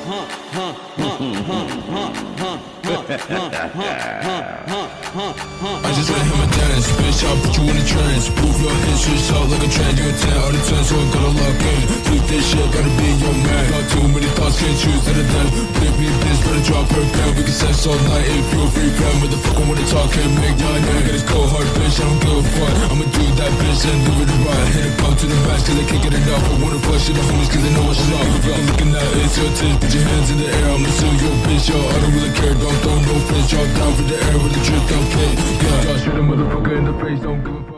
I just wanna hear my dance, bitch, I'll put you in a trance. Move your hips, switch out like a trend. You a 10 out of 10, so I gotta lock in. Flip this shit, gotta be your man. Not too many thoughts, can't choose out of them. Flip me this, better drop her pen. We can sex all night if you're a free fan. Motherfucker wanna talk, can't make my name. Get this cold hard, bitch, I don't give a fuck. I'ma do that bitch and do it right. Hit it pump to the max, cause I can't get enough. I wanna push it, the homies, cause I know what's up. I'm looking at it's your tits, put your hands in the air. I'ma sue your bitch, yo, I don't really care. Don't throw no fist, drop down for the air with the drip, don't care. Yeah, straight a motherfucker in the face, don't give a fuck.